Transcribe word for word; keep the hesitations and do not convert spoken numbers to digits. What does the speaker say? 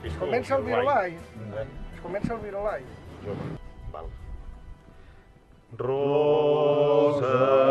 Es comença el virolai. Eh? Es comença el virolai. Jo, val. Rosa